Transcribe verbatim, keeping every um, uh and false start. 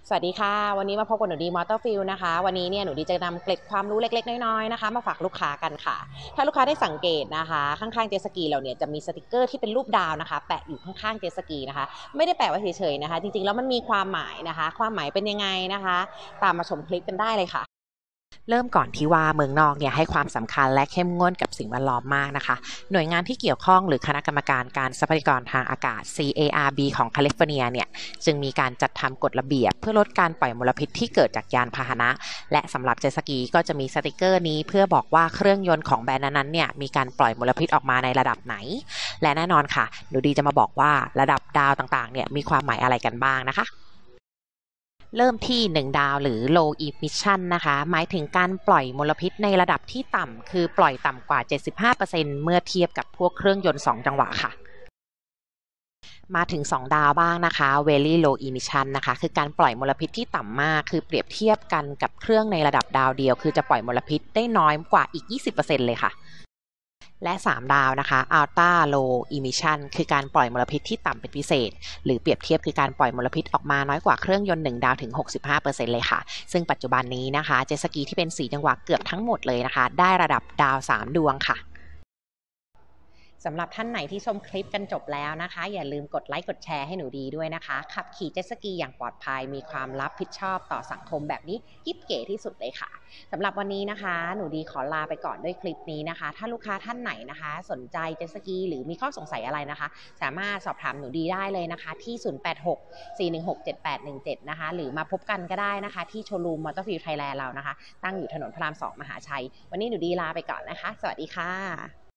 สวัสดีค่ะวันนี้มาพบกับหนูดีมอเตอร์ฟิลนะคะวันนี้เนี่ยหนูดีจะนำเกร็ดความรู้เล็กๆน้อยๆนะคะมาฝากลูกค้ากันค่ะถ้าลูกค้าได้สังเกตนะคะข้างๆเจตสกีเราเนี่ยจะมีสติกเกอร์ที่เป็นรูปดาวนะคะแปะอยู่ข้างๆเจตสกีนะคะไม่ได้แปะไว้เฉยๆนะคะจริงๆแล้วมันมีความหมายนะคะความหมายเป็นยังไงนะคะตามมาชมคลิปกันได้เลยค่ะเริ่มก่อนที่ว่าเมืองนอกเนี่ยให้ความสำคัญและเข้มงวดกับสิ่งแวดล้อมมากนะคะหน่วยงานที่เกี่ยวข้องหรือคณะกรรมการการทรัพยากรทางอากาศ ซี เอ อาร์ บี ของแคลิฟอร์เนียเนี่ยจึงมีการจัดทำกฎระเบียบเพื่อลดการปล่อยมลพิษที่เกิดจากยานพาหนะและสำหรับเจ็ตสกีก็จะมีสติกเกอร์นี้เพื่อบอกว่าเครื่องยนต์ของแบรนด์นั้นๆเนี่ยมีการปล่อยมลพิษออกมาในระดับไหนและแน่นอนค่ะหนูดีจะมาบอกว่าระดับดาวต่างๆเนี่ยมีความหมายอะไรกันบ้างนะคะเริ่มที่หนึ่งดาวหรือ low emission นะคะหมายถึงการปล่อยมลพิษในระดับที่ต่ำคือปล่อยต่ำกว่า เจ็ดสิบห้าเปอร์เซ็นต์ เมื่อเทียบกับพวกเครื่องยนต์สองจังหวะค่ะมาถึงสองดาวบ้างนะคะ very low emission นะคะคือการปล่อยมลพิษที่ต่ำมากคือเปรียบเทียบกันกับเครื่องในระดับดาวเดียวคือจะปล่อยมลพิษได้น้อยกว่าอีก ยี่สิบเปอร์เซ็นต์ เลยค่ะและสามดาวนะคะ Ultra Low Emission คือการปล่อยมลพิษที่ต่ำเป็นพิเศษหรือเปรียบเทียบคือการปล่อยมลพิษออกมาน้อยกว่าเครื่องยนต์หนึ่งดาวถึง หกสิบห้าเปอร์เซ็นต์ เลยค่ะซึ่งปัจจุบันนี้นะคะเจ็ตสกีที่เป็นสี่จังหวะเกือบทั้งหมดเลยนะคะได้ระดับดาวสามดวงค่ะสำหรับท่านไหนที่ชมคลิปกันจบแล้วนะคะอย่าลืมกดไลค์กดแชร์ให้หนูดีด้วยนะคะขับขี่เจ็ตสกีอย่างปลอดภัยมีความรับผิดชอบต่อสังคมแบบนี้กิ๊บเก๋ที่สุดเลยค่ะสำหรับวันนี้นะคะหนูดีขอลาไปก่อนด้วยคลิปนี้นะคะถ้าลูกค้าท่านไหนนะคะสนใจเจ็ตสกีหรือมีข้อสงสัยอะไรนะคะสามารถสอบถามหนูดีได้เลยนะคะที่ศูนย์ แปด หก สี่ หนึ่ง หก เจ็ด แปด หนึ่ง เจ็ดนะคะหรือมาพบกันก็ได้นะคะที่โชว์รูมมอเตอร์ฟิลด์ไทยแลนด์เรานะคะตั้งอยู่ถนนพระรามสองมหาชัยวันนี้หนูดีลาไปก่อนนะคะสวัสดีค่ะ